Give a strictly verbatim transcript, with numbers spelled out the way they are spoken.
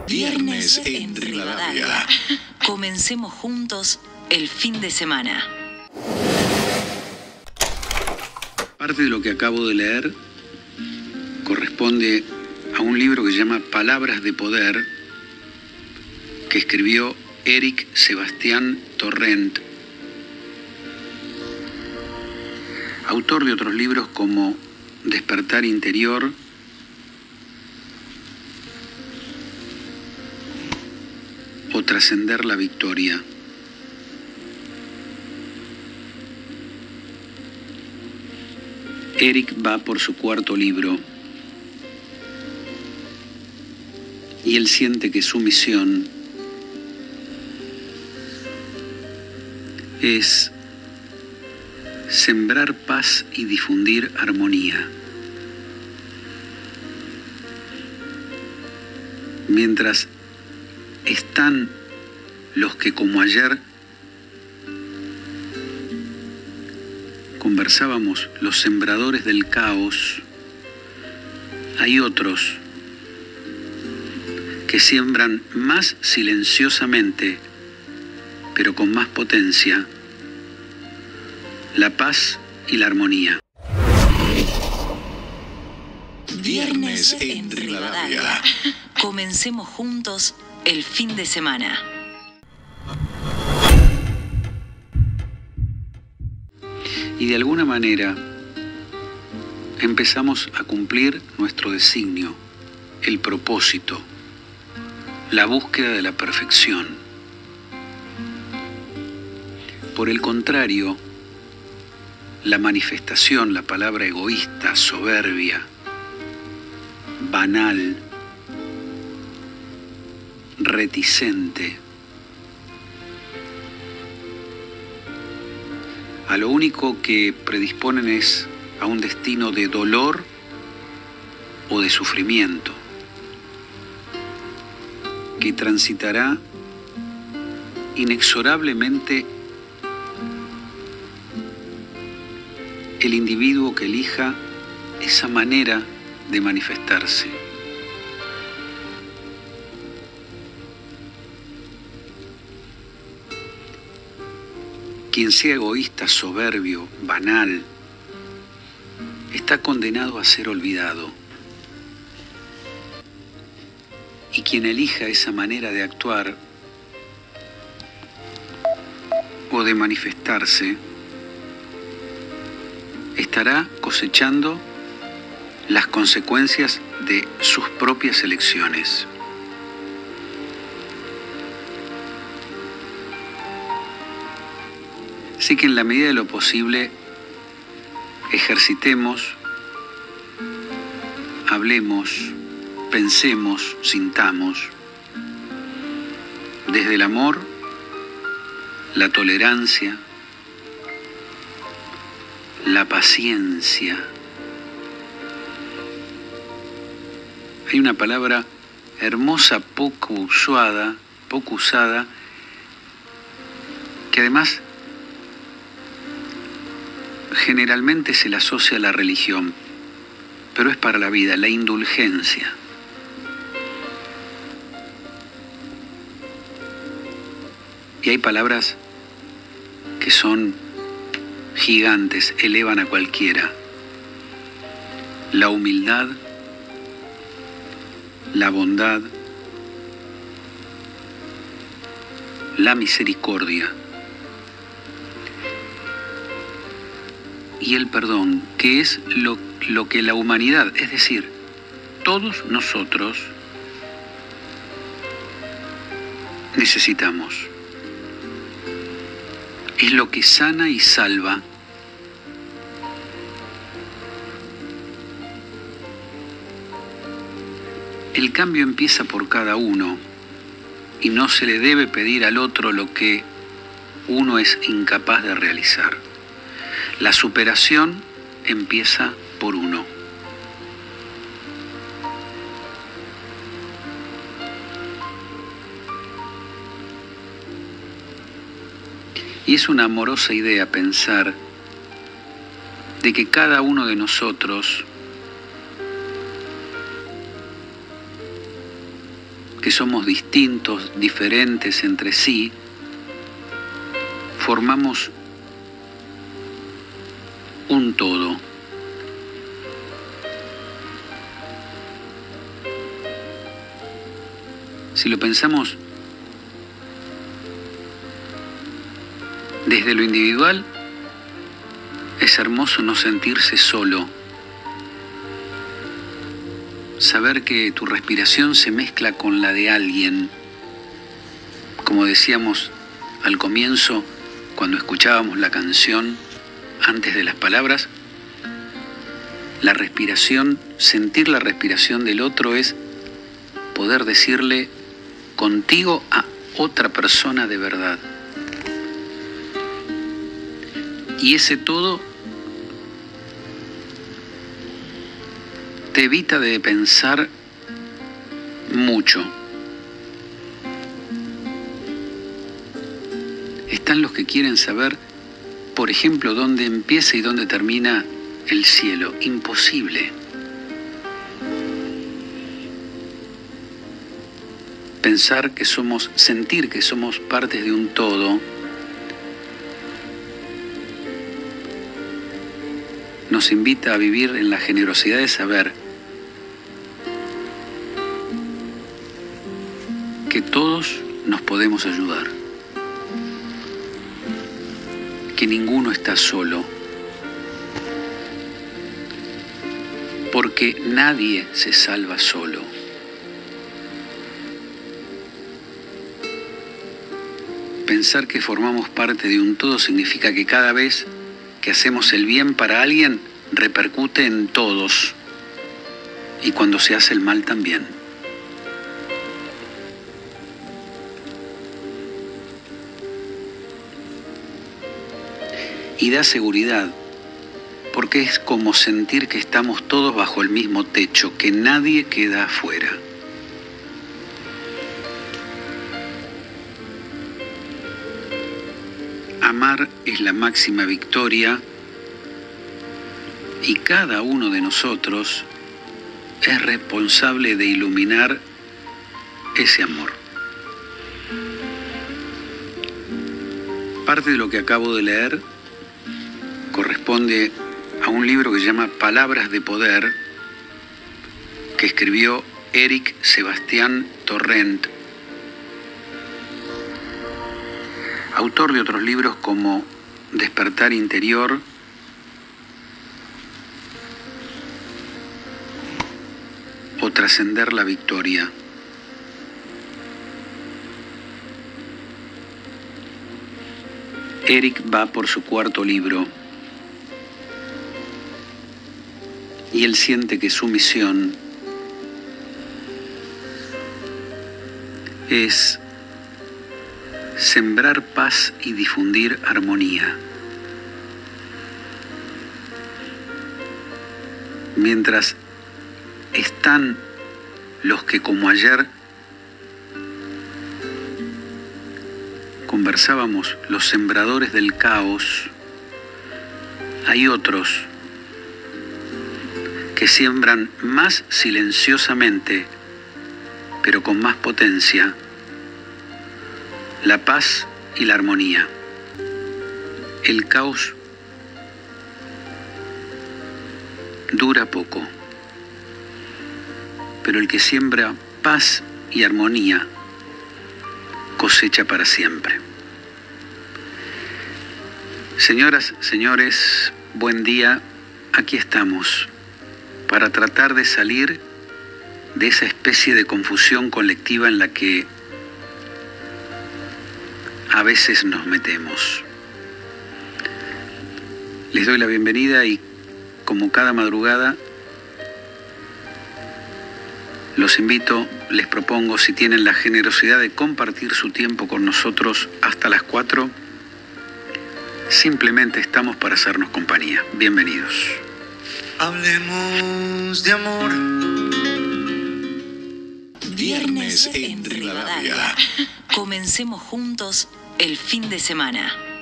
Viernes en Rivadavia. Comencemos juntos el fin de semana. Parte de lo que acabo de leer corresponde a un libro que se llama Palabras de Poder, que escribió Éric Sebastián Torrent, autor de otros libros como Despertar Interior o Trascender la Victoria. Éric va por su cuarto libro y él siente que su misión es sembrar paz y difundir armonía. Mientras están los que, como ayer conversábamos, los sembradores del caos, hay otros que siembran más silenciosamente, pero con más potencia, la paz y la armonía. Viernes en Rivadavia. Comencemos juntos el fin de semana. Y de alguna manera empezamos a cumplir nuestro designio, el propósito, la búsqueda de la perfección. Por el contrario, la manifestación, la palabra egoísta, soberbia, banal, reticente, a lo único que predisponen es a un destino de dolor o de sufrimiento, que transitará inexorablemente el individuo que elija esa manera de manifestarse. Quien sea egoísta, soberbio, banal, está condenado a ser olvidado. Y quien elija esa manera de actuar o de manifestarse, estará cosechando las consecuencias de sus propias elecciones. Así que en la medida de lo posible, ejercitemos, hablemos, pensemos, sintamos, desde el amor, la tolerancia, la paciencia. Hay una palabra hermosa, poco usada, poco usada, que además generalmente se la asocia a la religión, pero es para la vida, la indulgencia. Y hay palabras que son gigantes, elevan a cualquiera. La humildad, la bondad, la misericordia y el perdón, que es lo, lo que la humanidad, es decir, todos nosotros necesitamos. Es lo que sana y salva. El cambio empieza por cada uno y no se le debe pedir al otro lo que uno es incapaz de realizar. La superación empieza por uno. Y es una amorosa idea pensar de que cada uno de nosotros que somos distintos, diferentes entre sí, formamos un todo. Si lo pensamos desde lo individual, es hermoso no sentirse solo. Saber que tu respiración se mezcla con la de alguien. Como decíamos al comienzo, cuando escuchábamos la canción, antes de las palabras, la respiración, sentir la respiración del otro es poder decirle contigo a otra persona de verdad. Y ese todo te evita de pensar mucho. Están los que quieren saber, por ejemplo, dónde empieza y dónde termina el cielo. Imposible. Pensar que somos, sentir que somos partes de un todo, nos invita a vivir en la generosidad de saber que todos nos podemos ayudar, que ninguno está solo, porque nadie se salva solo. Pensar que formamos parte de un todo significa que cada vez que hacemos el bien para alguien, repercute en todos, y cuando se hace el mal también. Y da seguridad, porque es como sentir que estamos todos bajo el mismo techo, que nadie queda afuera. Amar es la máxima victoria y cada uno de nosotros es responsable de iluminar ese amor. Parte de lo que acabo de leer corresponde a un libro que se llama Palabras de Poder, que escribió Éric Sebastián Torrent, autor de otros libros como Despertar Interior o Trascender la Victoria. Éric va por su cuarto libro y él siente que su misión es sembrar paz y difundir armonía. Mientras están los que, como ayer conversábamos, los sembradores del caos, hay otros que siembran más silenciosamente, pero con más potencia, la paz y la armonía. El caos dura poco, pero el que siembra paz y armonía cosecha para siempre. Señoras, señores, buen día. Aquí estamos para tratar de salir de esa especie de confusión colectiva en la que a veces nos metemos. Les doy la bienvenida y, como cada madrugada, los invito, les propongo, si tienen la generosidad de compartir su tiempo con nosotros hasta las cuatro, simplemente estamos para hacernos compañía. Bienvenidos. Hablemos de amor. Viernes en Rivadavia. Comencemos juntos el fin de semana.